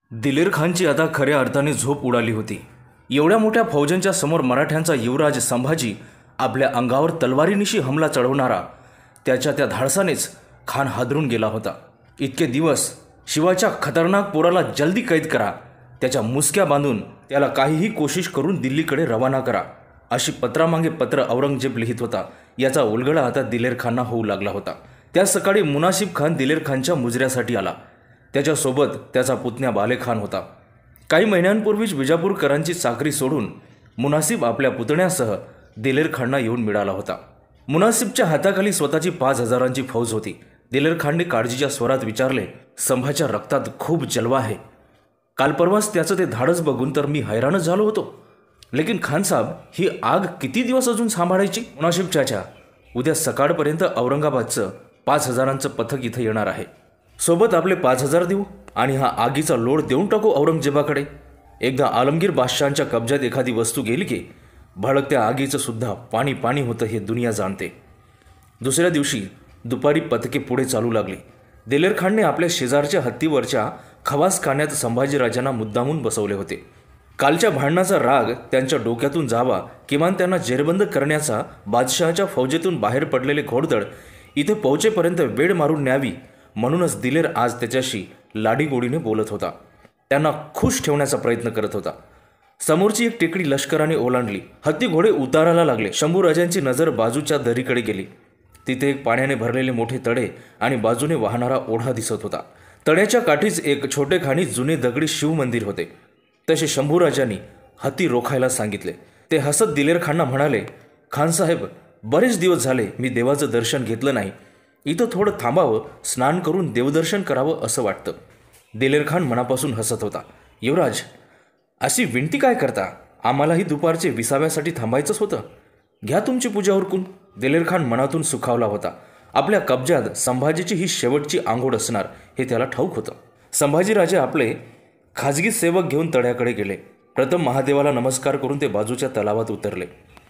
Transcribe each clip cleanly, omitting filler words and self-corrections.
दिलेर खानची आता खऱ्या अर्थाने झोप उडाली होती। एवढ्या मोठ्या फौजांच्या समोर मराठ्यांचा युवराज संभाजी, आपल्या अंगावर तलवारीनिशी हमला चढवणारा, त्याच्या त्या धाडसानेच खान हादरून गेला होता। इतके दिवस शिवाच्या खतरनाक पोराला जल्दी कैद करा, त्याच्या मुसक्या बांधून त्याला काहीही कोशिश करून दिल्लीकडे रवाना करा, अशी पत्रामागे पत्र औरंगजेब लिहित होता। याचा उलगडा आता दिलेर खानना होऊ लागला होता। त्या सकाळी मुनासिब खान दिलेर खानच्या मुजऱ्यासाठी आला। त्याच्यासोबत त्याचा पुतण्या बाले खान होता। काही महिन्यांपूर्वीच विजापूरकरांची चाकरी सोडून मुनासिब आपल्या पुतण्यासह दिलेर खानना येऊन मिळाला होता। मुनासिबच्या हाताखाली स्वतःची 5,000ची फौज होती। दिलेर खानने काळजीच्या स्वरात विचारले, संभाच्या रक्तात खूप जलवा आहे। काल परवाच त्याचं ते धाडस बघून तर मी हैराणच झालो होतो। लेकिन खान साहब, ही आग किती दिवस अजून सांभाळायची? मुनासिब चाचा, उद्या सकाळपर्यंत औरंगाबादचं 5,000चं पथक इथं येणार आहे। सोबत आपले 5,000 देऊ आणि हा आगीचा लोड देऊन टाकू औरंगजेबाकडे। एकदा आलमगीर बादशहांच्या कब्जात एखादी वस्तू गेली की भडकत्या आगीचं सुद्धा पाणी पाणी होतं हे दुनिया जाणते। दुसऱ्या दिवशी दुपारी पथके पुढे चालू लागली। दिलेर खानने आपल्या शेजारच्या हत्तीवरच्या खवासखान्यात संभाजीराजांना मुद्दामून बसवले होते। कालच्या भांडणाचा राग त्यांच्या डोक्यातून जावा, किमान त्यांना जेरबंद करण्याचा बादशहाच्या फौजेतून बाहेर पडलेले घोडदळ इथे पोहोचेपर्यंत वेळ मारून न्यावी, म्हणूनच दिलेर आज त्याच्याशी लाडीगोडीने बोलत होता, त्यांना खुश ठेवण्याचा प्रयत्न करत होता। समोरची एक टेकडी लष्कराने ओलांडली। हत्ती घोडे उताराला लागले। शंभूराजांची नजर बाजूच्या दरीकडे गेली। तिथे एक पाण्याने भरलेले मोठे तडे आणि बाजूने वाहणारा ओढा दिसत होता। तड्याच्या काठीच एक छोटेखानी जुने दगडी शिवमंदिर होते। तसे शंभूराजांनी हत्ती रोखायला सांगितले। ते हसत दिलेर खानना म्हणाले, खानसाहेब, बरेच दिवस झाले मी देवाचं दर्शन घेतलं नाही, इथं थोडं थांबावं, स्नान करून देवदर्शन करावं असं वाटतं। दिलेर खान मनापासून हसत होता। युवराज, अशी विनंती काय करता? आम्हालाही दुपारचे विसाव्यासाठी थांबायचंच होतं, घ्या तुमची पूजा उरकून। दिलेर खान मनातून सुखावला होता। आपल्या कब्जात संभाजीची ही शेवटची आंघोळ असणार हे त्याला ठाऊक होतं। संभाजीराजे आपले खाजगी सेवक घेऊन तळ्याकडे गेले। प्रथम महादेवाला नमस्कार करून ते बाजूच्या तलावात उतरले।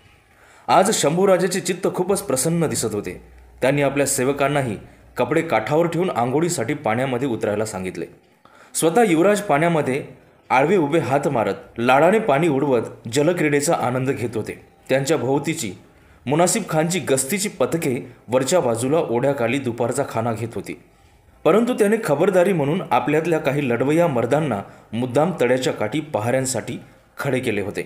आज शंभूराजाचे चित्त खूपच प्रसन्न दिसत होते। त्यांनी आपल्या सेवकांनाही कपडे काठावर ठेवून आंघोळीसाठी पाण्यामध्ये उतरायला सांगितले। स्वतः युवराज पाण्यामध्ये आडवे उभे हात मारत लाडाने पाणी उडवत जलक्रीडेचा आनंद घेत होते। त्यांच्या भोवतीची मुनासिब खानची गस्तीची पथके वरच्या बाजूला ओढ्याखाली दुपारचा खाना घेत होती। परंतु त्याने खबरदारी म्हणून आपल्यातल्या काही लढवय्या मर्दांना मुद्दाम तळ्याच्या काठी पहाऱ्यांसाठी खडे केले होते।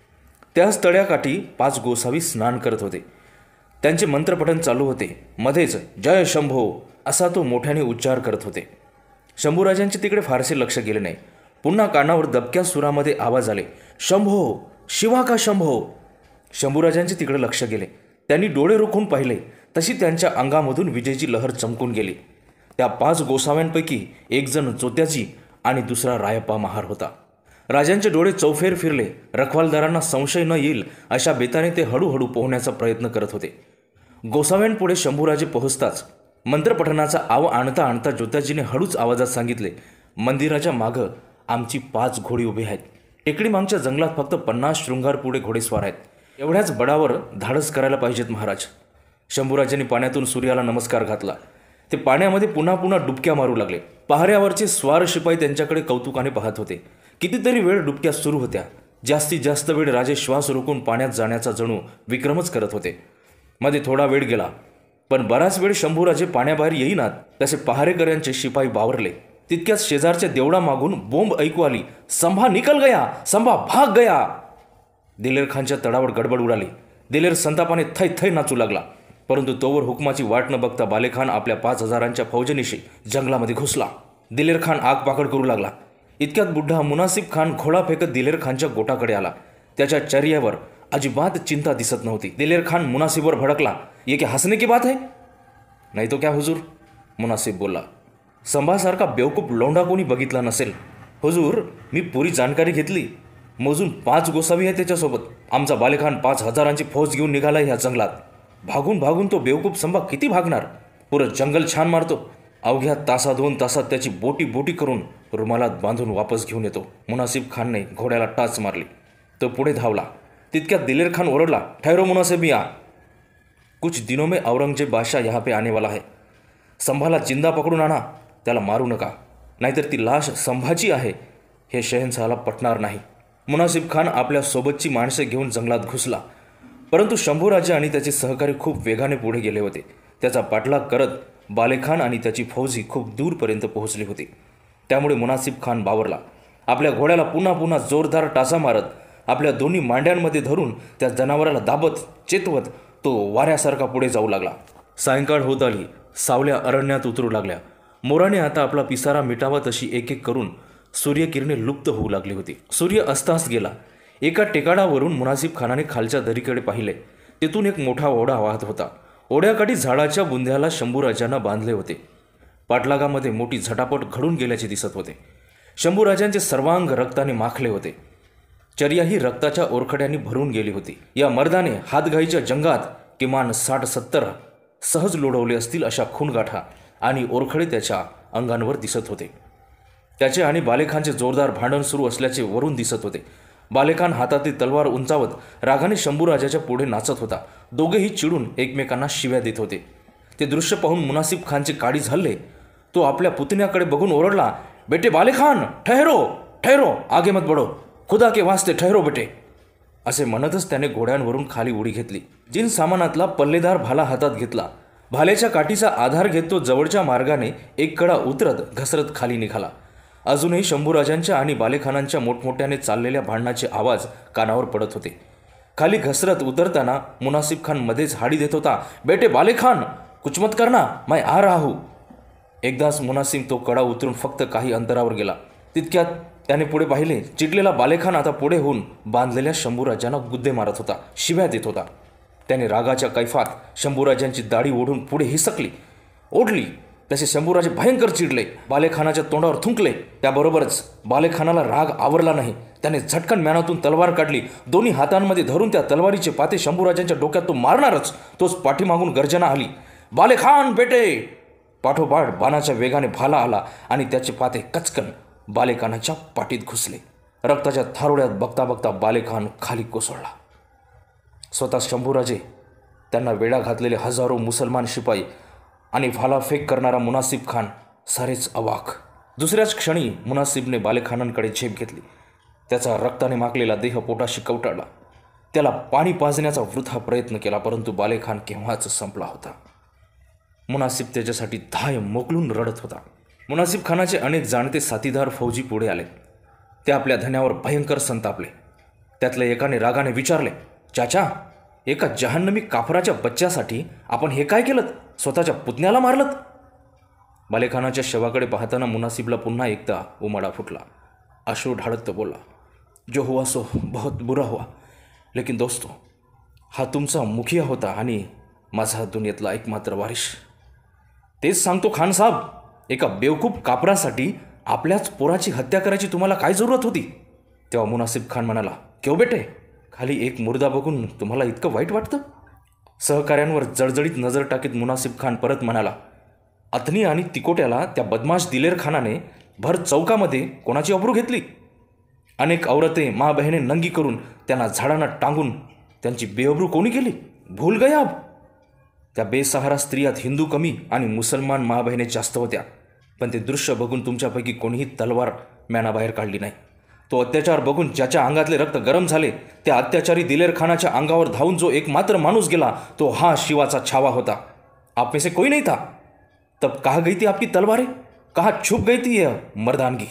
त्याच तळ्याकाठी 5 गोसावी स्नान करत होते। त्यांचे मंत्रपठण चालू होते। मध्येच जय शंभो असा तो मोठ्याने उच्चार करत होते। शंभूराजांचे तिकडे फारसे लक्ष गेले नाही। पुन्हा कानावर दबक्या सुरामध्ये आवाज आले, शंभो, शिवा का शंभो। शंभूराजांचे तिकडे लक्ष गेले। त्यांनी डोळे रोखून पाहिले, तशी त्यांच्या अंगामधून विजेची लहर चमकून गेली। त्या 5 गोसाव्यांपैकी एक जण जोत्याजी आणि दुसरा रायप्पा महार होता। राजांचे डोळे चौफेर फिरले। रखवालदारांना संशय न येईल अशा बेताने ते हळूहळू पोहण्याचा प्रयत्न करत होते। गोसाव्यांपुढे शंभूराजे पोहोचताच मंत्रपठणाचा आव आणता आणता जोत्याजीने हळूच आवाजात सांगितले, मंदिराच्या मागं आमची 5 घोडी उभी आहेत। टेकडी मागच्या जंगलात फक्त 50 शृंगार पुढे घोडेस्वार आहेत। एवढ्याच बडावर धाडस करायला पाहिजेत महाराज। शंभूराजांनी पाण्यातून सूर्याला नमस्कार घातला। ते पाण्यामध्ये पुन्हा पुन्हा डुबक्या मारू लागले। पहाऱ्यावरचे स्वार शिपाई त्यांच्याकडे कौतुकाने पाहत होते। कितीतरी वेळ डुबक्या सुरू होत्या। जास्तीत जास्त वेळ राजे श्वास रोखून पाण्यात जाण्याचा जणू विक्रमच करत होते। मध्ये थोडा वेळ गेला, पण बराच वेळ शंभूराजे पाण्याबाहेर येईनात तसे पहारेकऱ्यांचे शिपाई बावरले। तितक्यात शेजारच्या देवळा मागून बोंब ऐकू आली, संभा निकल गया, संभा भाग गया। दिलेर खानच्या तडावर गडबड उडाली। दिलेर संतापाने थै थै नाचू लागला। परंतु तोवर हुकमाची वाट न बघता बालेखान आपल्या 5,000च्या फौजेनिशी जंगलामध्ये घुसला। दिलेर खान आगपाखड करू लागला। इतक्यात बुड्ढा मुनासिब खान घोडा फेकत दिलेर खानच्या गोटाकडे आला। त्याच्या चर्यावर अजिबात चिंता दिसत नव्हती। दिलेर खान मुनासिबवर भडकला, ये क्या हसने की बात है? नाही तो क्या हुजूर, मुनासिब बोलला। संभासारखा बेवकूफ लोंढा कोणी बघितला नसेल। हुजूर, मी पुरी जानकारी घेतली, मोजून 5 गोसावी आहे त्याच्यासोबत। आमचा बालेखान 5,000ची फौज घेऊन निघाला ह्या जंगलात। भागून भागून तो बेवकूफ संभा किती भागणार? पुरं जंगल छान मारतो। अवघ्या तासा 2 तासात त्याची बोटी बोटी करून रुमालात बांधून वापस घेऊन येतो। मुनासिब खानने घोड्याला टाच मारली। तो पुढे धावला। तितक्यात दिलेर खान ओरडला, ठहरो मुनासिब मियाँ, कुछ दिनों में औरंगजेब बादशाह यहाँ पे आने वाला है। संभाला जिंदा पकडून आणा, त्याला मारू नका, नाहीतर ती लाश संभाची आहे हे शहेनशाहला पटणार नाही. मुनासिब खान आपल्या सोबतची माणसे घेऊन जंगलात घुसला, परंतु शंभूराजे आणि त्याचे सहकारी खूप वेगाने पुढे गेले होते. त्याचा पाठलाग करत बालेखान आणि त्याची फौजी खूप दूरपर्यंत पोहोचली होती. त्यामुळे मुनासिब खान बावरला. आपल्या घोड्याला पुन्हा पुन्हा जोरदार टाचा मारत आपल्या दोन्ही मांड्यांमध्ये धरून त्या जनावराला दाबत चेतवत तो वाऱ्यासारखा पुढे जाऊ लागला. सायंकाळ होत आली. सावल्या अरण्यात उतरू लागल्या. मोराने आता आपला पिसारा मिटावा तशी एक एक करून सूर्यकिरणे लुप्त होऊ लागली होती. सूर्य अस्तास गेला. एका टेकाडावरून मुनासिब खानाने खालच्या दरीकडे पाहिले. तेथून एक मोठा ओढा वाहत होता. ओढ्याकाठी झाडाच्या बुंध्याला शंभूराजांना बांधले होते. पाठलागामध्ये मोठी झटापट घडून गेल्याचे दिसत होते. शंभूराजांचे सर्वांग रक्ताने माखले होते. चर्याही रक्ताच्या ओरखड्यांनी भरून गेली होती. या मर्दाने हातघाईच्या जंगात किमान 60-70 सहज लोढवले असतील अशा खूनगाठा आणि ओरखडे त्याच्या अंगांवर दिसत होते. त्याचे आणि बालेखानचे जोरदार भांडण सुरू असल्याचे वरून दिसत होते. बालेखान हातातील तलवार उंचावत रागाने शंभूराजाच्या पुढे नाचत होता. दोघेही चिडून एकमेकांना शिव्या देत होते. ते दृश्य पाहून मुनासिब खानचे काळी झाले. तो आपल्या पुतण्याकडे बघून ओरडला, बेटे बालेखान, ठहरो ठहरो, आगे मत बढो, खुदा के वास्ते ठहरो बेटे. असे म्हणतच त्याने घोड्यांवरून खाली उडी घेतली. जिन सामानातला पल्लेदार भाला हातात घेतला. भाल्याच्या काठीचा आधार घेत तो जवळच्या मार्गाने एक कडा उतरत घसरत खाली निघाला. अजूनही शंभूराजांच्या आणि बालेखानांच्या मोठमोठ्याने चाललेल्या भांडणाचे आवाज कानावर पडत होते. खाली घसरत उतरताना मुनासिब खान मध्येच हाडी देत होता, बेटे बालेखान, कुछ मत करना, मैं आ रहा हूं. एकदाच मुनासिब तो कडा उतरून फक्त काही अंतरावर गेला. तितक्यात त्याने पुढे पाहिले. चिडलेला बालेखान आता पुढे होऊन बांधलेल्या शंभूराजांना गुद्दे मारत होता, शिव्या देत होता. त्याने रागाच्या कैफात शंभूराजांची दाढी ओढून पुढे हिसकली, ओढली. तसे शंभूराजे भयंकर चिडले. बालेखानाच्या तोंडावर थुंकले. त्याबरोबरच बालेखानाला राग आवरला नाही. त्याने झटकन म्यानातून तलवार काढली. दोन्ही हातांमध्ये धरून त्या तलवारीचे पाते शंभूराजांच्या डोक्यात तो मारणारच. तोच पाठीमागून गर्जना आली, बालेखान बेटे. पाठोपाठ बाणाच्या वेगाने भाला आला आणि त्याचे पाते कचकन बालेखानाच्या पाठीत घुसले. रक्ताच्या थारोड्यात बघता बघता बालेखान खाली कोसळला. स्वतः शंभूराजे, त्यांना वेढा घातलेले हजारो मुसलमान शिपाई आणि भालाफेक करणारा मुनासिब खान सारेच अवाक. दुसऱ्याच क्षणी मुनासिबने बालेखानांकडे झेप घेतली. त्याचा रक्ताने माखलेला देह पोटाशी कवटाळला. त्याला पाणी पाजण्याचा वृथा प्रयत्न केला, परंतु बालेखान केव्हाच संपला होता. मुनासिब त्याच्यासाठी धाय मोकलून रडत होता. मुनासिब खानाचे अनेक जाणते साथीदार फौजी पुढे आले. ते आपल्या धन्यावर भयंकर संतापले. त्यातल्या एकाने रागाने विचारले, चाचा, एका जहान्नमी काफराच्या बच्च्यासाठी आपण हे काय केलं? स्वतःच्या पुतण्याला मारलत? बालेखानाच्या शवाकडे पाहताना मुनासिबला पुन्हा एकदा उमाडा फुटला. अश्रू ढाळत तो बोलला, जो हुआ सो बहुत बुरा हुआ, लेकिन दोस्तो, हा तुमचा मुखिया होता आणि माझा दुनियेतला एकमात्र वारिश. तेच सांगतो खान साहेब, एका बेवकूफ कापरासाठी आपल्याच पोराची हत्या करायची तुम्हाला काय जरूरत होती? तेव्हा मुनासिब खान म्हणाला, क्यों बेटे, खाली एक मुर्दा बघून तुम्हाला इतकं वाईट वाटतं? सहकाऱ्यांवर जळजळीत नजर टाकीत मुनासिब खान परत म्हणाला, अथनी आणि तिकोट्याला त्या बदमाश दिलेर खानाने भर चौकामध्ये कोणाची अब्रू घेतली? अनेक औरते मा बहिणे नंगी करून त्यांना झाडांना टांगून त्यांची बेअब्रू कोणी केली? भूल गया अब? त्या बेसहारा स्त्रियात हिंदू कमी आणि मुसलमान मा बहिणे जास्त होत्या. पण ते दृश्य बघून तुमच्यापैकी कोणीही तलवार म्यानाबाहेर काढली नाही. तो अत्याचार बघून ज्याच्या अंगातले रक्त गरम झाले, त्या अत्याचारी दिलेर खानाच्या अंगावर धावून जो एकमात्र माणूस गेला, तो हा शिवाचा छावा होता. आप में से कोई नहीं था. तब कहाँ गई थी आपकी तलवारें? कहाँ छुप गई थी यह मर्दानगी?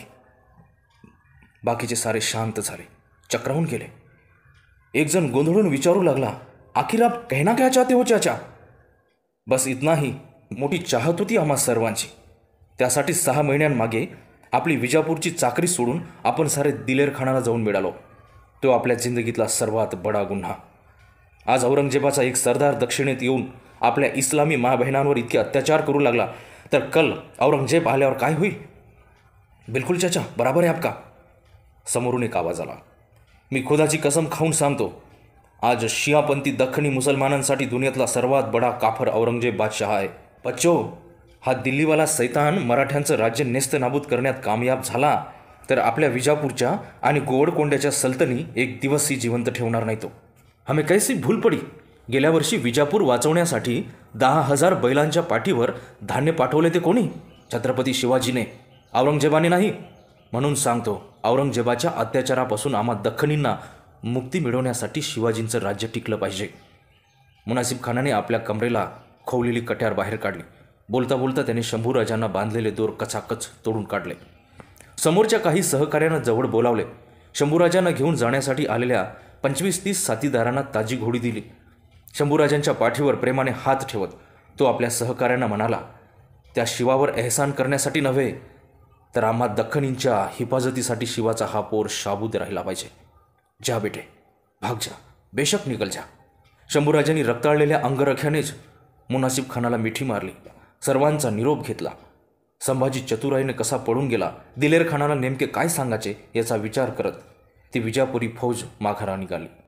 बाकीचे सारे शांत झाले, चक्रावून गेले. एक जण गोंधळून विचारू लागला, आखिर आप कहना क्या चाहते हो चाचा? बस इतना ही मोठी चाहत होती आम्हा सर्वांची. त्यासाठी 6 महिन्यांमागे आपली विजापूरची चाकरी सोडून आपण सारे दिलेर खानाला जाऊन मिळालो. तो आपल्या जिंदगीतला सर्वात बडा गुन्हा. आज औरंगजेबाचा एक सरदार दक्षिणेत येऊन आपल्या इस्लामी माबहिणांवर इतके अत्याचार करू लागला, तर कल औरंगजेब आल्यावर काय होईल? बिलकुल चाचा, बराबर आहे आपका. समोरून एक आवाज आला. मी खुदाची कसम खाऊन सांगतो, आज शियापंथी दख्खनी मुसलमानांसाठी दुनियातला सर्वात बडा काफर औरंगजेब बादशाह आहे. बच्चो, हा दिल्लीवाला सैतान मराठ्यांचं राज्य नेस्तनाबूत करण्यात कामयाब झाला तर आपल्या विजापूरच्या आणि गोवडकोंड्याच्या सल्तनी एक दिवसही जिवंत ठेवणार नाही. तो हमें कैसी भूल पडी. गेल्या वर्षी विजापूर वाचवण्यासाठी 10,000 बैलांच्या पाठीवर धान्य पाठवले ते कोणी? छत्रपती शिवाजीने, औरंगजेबाने नाही. म्हणून सांगतो, औरंगजेबाच्या अत्याचारापासून आम्हा दख्खनींना मुक्ती मिळवण्यासाठी शिवाजींचं राज्य टिकलं पाहिजे. मुनासिब खानाने आपल्या कमरेला खोवलेली कट्यार बाहेर काढली. बोलता बोलता त्याने शंभूराजांना बांधलेले दोर कचाकच तोडून काढले. समोरच्या काही सहकार्यांना जवळ बोलावले. शंभूराजांना घेऊन जाण्यासाठी आलेल्या 25-30 साथीदारांना ताजी घोडी दिली. शंभूराजांच्या पाठीवर प्रेमाने हात ठेवत तो आपल्या सहकाऱ्यांना म्हणाला, त्या शिवावर एहसान करण्यासाठी नव्हे तर आम्हा दख्खनींच्या हिफाजतीसाठी शिवाचा हा पोर शाबूत राहिला पाहिजे. जा बेटे, भाग जा, बेशक निकल जा. शंभूराजांनी रक्ताळलेल्या अंगरख्यानेच मुनासिब खानाला मिठी मारली. सर्वांचा निरोप घेतला. संभाजी चतुराईने कसा पळून गेला, दिलेर खानाला नेमके काय सांगायचे याचा विचार करत ती विजापुरी फौज माघारा निघाली.